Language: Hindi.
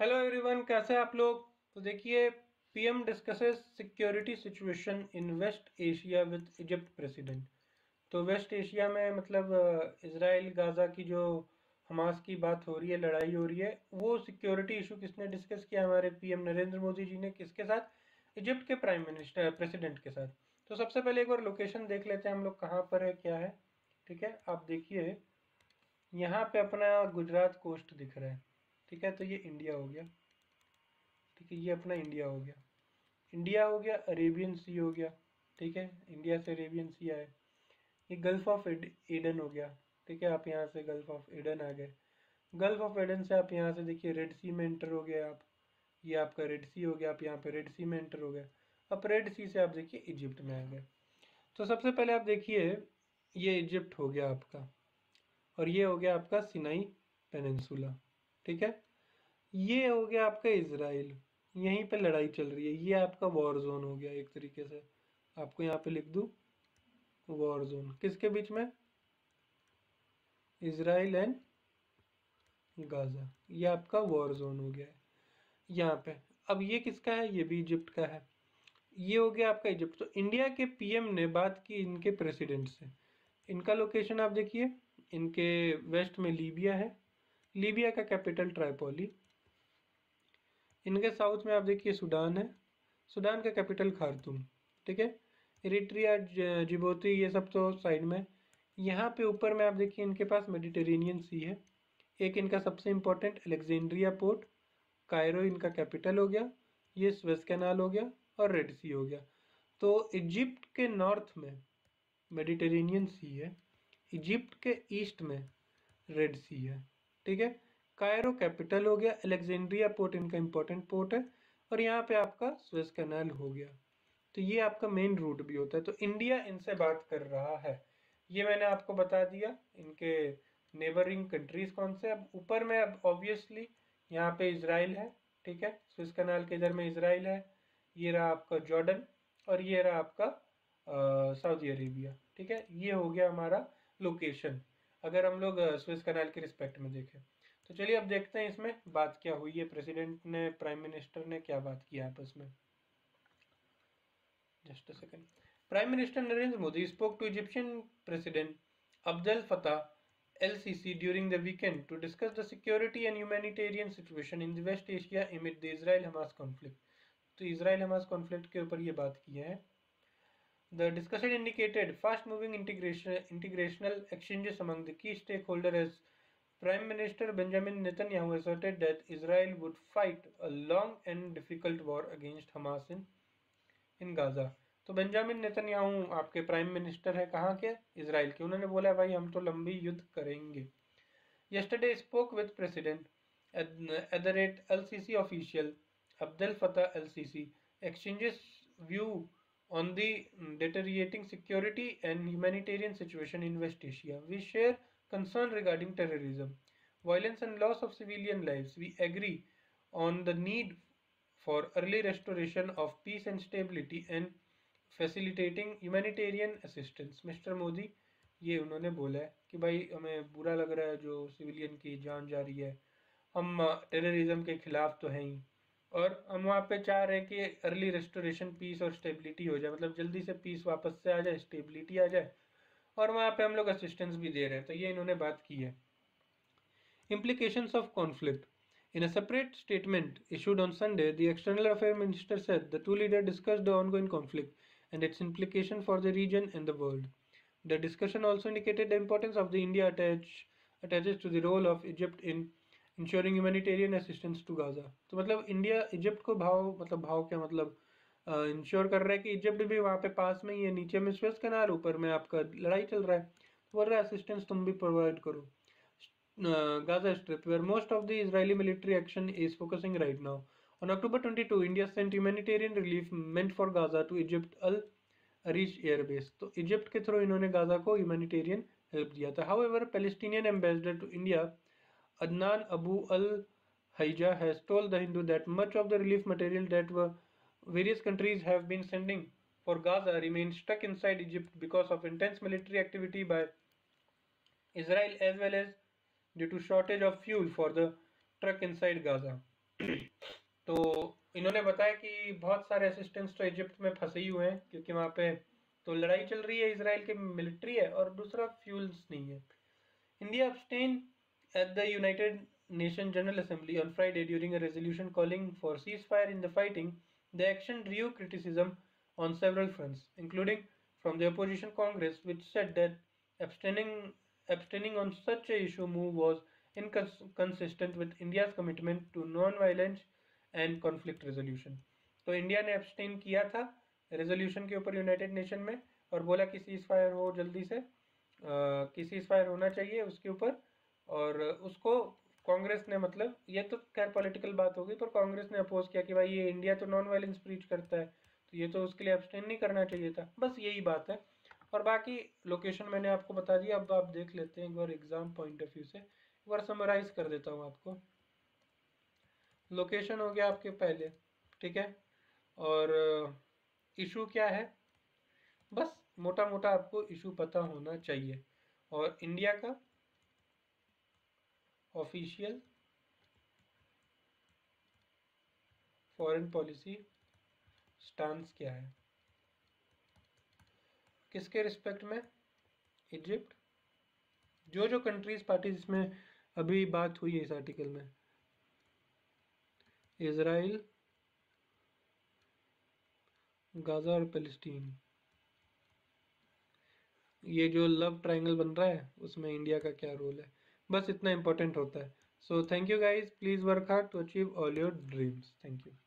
हेलो एवरीवन, कैसे हैं आप लोग। तो देखिए, PM discusses security situation in West Asia with Egypt president. तो वेस्ट एशिया में मतलब इसराइल गाजा की जो हमास की बात हो रही है, लड़ाई हो रही है, वो सिक्योरिटी इशू किसने डिस्कस किया? हमारे पीएम नरेंद्र मोदी जी ने। किसके साथ? इजिप्ट के प्राइम मिनिस्टर प्रेसिडेंट के साथ। तो सबसे पहले एक बार लोकेशन देख लेते हैं हम लोग, कहाँ पर है, क्या है। ठीक है, आप देखिए यहाँ पे अपना गुजरात कोस्ट दिख रहा है। ठीक है, तो ये इंडिया हो गया। ठीक है, ये अपना इंडिया हो गया। इंडिया हो गया, अरेबियन सी हो गया। ठीक है, इंडिया से अरेबियन सी आए। ये गल्फ ऑफ एडन हो गया। ठीक है, आप यहाँ से गल्फ ऑफ एडन आ गए। गल्फ ऑफ एडन से आप यहाँ से देखिए रेड सी में एंटर हो गए आप। ये आपका रेड सी हो गया, आप यहाँ पे रेड सी में एंटर हो गए। अब रेड सी से आप देखिए इजिप्ट में आ गए। तो सबसे पहले आप देखिए, ये इजिप्ट हो गया आपका, और ये हो गया आपका सिनाई पेनिनसुला। ठीक है, ये हो गया आपका इसराइल। यहीं पे लड़ाई चल रही है, ये आपका वॉर जोन हो गया एक तरीके से। आपको यहाँ पे लिख दूँ वॉर जोन, किसके बीच में? Israel and Gaza. ये आपका वॉर जोन हो गया है यहाँ पे। अब ये किसका है? ये भी इजिप्ट का है। ये हो गया आपका इजिप्ट। तो इंडिया के पीएम ने बात की इनके प्रेसिडेंट से। इनका लोकेशन आप देखिए, इनके वेस्ट में लीबिया है। लीबिया का कैपिटल ट्राइपोली। इनके साउथ में आप देखिए सूडान है। सूडान का कैपिटल खार्तूम। ठीक है, इरिट्रिया, जिबूती, ये सब तो साइड में। यहाँ पे ऊपर में आप देखिए इनके पास मेडिटेरेनियन सी है। एक इनका सबसे इम्पोर्टेंट अलेक्जेंड्रिया पोर्ट, कायरो इनका कैपिटल हो गया। ये स्वेज कैनाल हो गया और रेड सी हो गया। तो इजिप्ट के नॉर्थ में मेडिटेरेनियन सी है, इजिप्ट के ईस्ट में रेड सी है। ठीक है, कायरो कैपिटल हो गया, अलेक्जेंड्रिया पोर्ट इनका इंपॉर्टेंट पोर्ट है, और यहाँ पे आपका स्वेज कैनाल हो गया। तो ये आपका मेन रूट भी होता है। तो इंडिया इनसे बात कर रहा है, ये मैंने आपको बता दिया। इनके नेबरिंग कंट्रीज कौन से। अब ऊपर में अब ऑब्वियसली यहाँ पे इसराइल है। ठीक है, स्वेज कैनाल के इधर में इसराइल है। ये रहा आपका जॉर्डन, और ये रहा आपका सऊदी अरेबिया। ठीक है, ये हो गया हमारा लोकेशन, अगर हम लोग स्वेज कैनाल के रिस्पेक्ट में देखें। तो चलिए अब देखते हैं इसमें बात क्या हुई है, प्रेसिडेंट ने, प्राइम मिनिस्टर ने क्या बात की आपस में। Just a second. Prime Minister Narendra Modi spoke to Egyptian President Abdel Fattah el-Sisi during the weekend to discuss the security and humanitarian situation in the West Asia amid the Israel-Hamas conflict. तो Israel-Hamas conflict के ऊपर ये बात की है। The discussion indicated fast-moving integrational exchanges among the key stakeholders as Prime Minister Benjamin Netanyahu asserted that Israel would fight a long and difficult war against Hamas in Gaza. तो बेंजामिन नेतन्याहू आपके प्राइम मिनिस्टर है, कहाँ के? इसराइल के। उन्होंने बोला भाई हम तो लंबी युद्ध करेंगे। Yesterday spoke with President at the rate LCC official Abdel Fattah el-Sisi exchanges view on the deteriorating security and humanitarian situation in West Asia. We share concern regarding terrorism, violence and loss of civilian lives. We agree on the need for early restoration of peace and stability and facilitating humanitarian assistance. Mister Modi, ये उन्होंने बोला है कि भाई हमें बुरा लग रहा है जो सिविलियन की जान जा रही है। हम टेररिज्म के खिलाफ तो हैं ही, और हम वहाँ पे चाह रहे हैं कि अर्ली रेस्टोरेशन, पीस और स्टेबिलिटी हो जाए, मतलब जल्दी से पीस वापस से आ जाए, स्टेबिलिटी आ जाए, और वहाँ पे हम लोग असिस्टेंस भी दे रहे हैं। तो ये इन्होंने बात की है। Implications of conflict. In a separate statement issued on Sunday, the External Affairs Minister said the two leaders discussed the ongoing conflict and its implication for the region and the world. The discussion also indicated the importance of the India attaches to the role of Egypt in ensuring humanitarian assistance to Gaza. तो मतलब इंडिया इजिप्ट को भाव क्या मतलब इंश्योर कर रहा है कि इजिप्ट भी वहाँ पे पास में ही है, नीचे में स्वेज कैनाल, ऊपर में आपका लड़ाई चल रहा है, तो बोल रहा है असिस्टेंस तुम भी प्रोवाइड करो। Gaza Strip, where most of the Israeli military action is focusing right now. On October 22, India sent humanitarian relief meant for Gaza to Egypt Al Arish Air Base. तो इजिप्ट के थ्रू इन्होंने गाजा को ह्यूमैनिटेरियन हेल्प दिया था। However, Palestinian ambassador to India, Adnan Abu Al Haija, has told the Hindu that much of the relief material that various countries have been sending for Gaza remains stuck inside Egypt because of intense military activity by Israel as well as due to shortage of fuel for the truck inside Gaza. तो इन्होंने बताया कि बहुत सारे असिस्टेंट्स तो इजिप्ट में फंसे ही हुए हैं, क्योंकि वहाँ पे तो लड़ाई चल रही है, इसराइल की मिलिट्री है, और दूसरा फ्यूल्स नहीं है। India abstained at the United Nations General Assembly on Friday during a resolution calling for ceasefire in the fighting. The action drew criticism on several fronts, including from the opposition Congress, which said that abstaining abstaining on such a issue move was inconsistent with India's commitment to non-violence and conflict resolution. तो इंडिया ने abstain किया था रेजोल्यूशन के ऊपर यूनाइटेड नेशन में, और बोला कि सीज फायर हो जल्दी से, कि सीज फायर होना चाहिए उसके ऊपर। और उसको कांग्रेस ने, मतलब ये तो खैर पॉलिटिकल बात हो गई, पर कांग्रेस ने अपोज किया कि भाई ये इंडिया तो नॉन वायलेंस प्रीच करता है, तो ये तो उसके लिए अब्सटेन नहीं करना चाहिए था। बस यही बात है। और बाकी लोकेशन मैंने आपको बता दिया, अब आप देख लेते हैं एक बार एग्जाम पॉइंट ऑफ व्यू से, एक बार समराइज कर देता हूँ आपको। लोकेशन हो गया आपके पहले, ठीक है। और इशू क्या है, बस मोटा मोटा आपको इशू पता होना चाहिए। और इंडिया का ऑफिशियल फॉरेन पॉलिसी स्टांस क्या है, किसके रिस्पेक्ट में, इजिप्ट, जो जो कंट्रीज पार्टीज इसमें अभी बात हुई है इस आर्टिकल में, इजराइल, गाजा और पैलेस्टीन, ये जो लव ट्रायंगल बन रहा है उसमें इंडिया का क्या रोल है, बस इतना इंपॉर्टेंट होता है। So thank you guys, please work hard to achieve all your dreams. Thank you.